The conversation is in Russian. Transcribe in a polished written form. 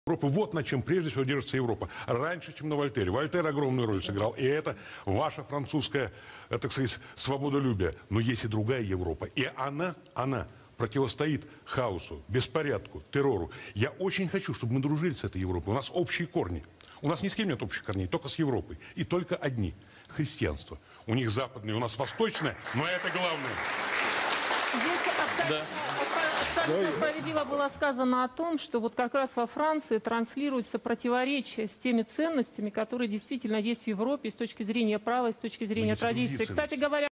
Европы. Вот на чем прежде всего держится Европа. Раньше, чем на Вольтере. Вольтер огромную роль сыграл. И это ваша французская, так сказать, свободолюбие. Но есть и другая Европа. И она противостоит хаосу, беспорядку, террору. Я очень хочу, чтобы мы дружили с этой Европой. У нас общие корни. У нас ни с кем нет общих корней, только с Европой. И только одни – христианство. У них западное, у нас восточное, но это главное. Здесь абсолютно справедливо было сказано о том, что вот как раз во Франции транслируется противоречие с теми ценностями, которые действительно есть в Европе с точки зрения права, с точки зрения традиции. Кстати говоря,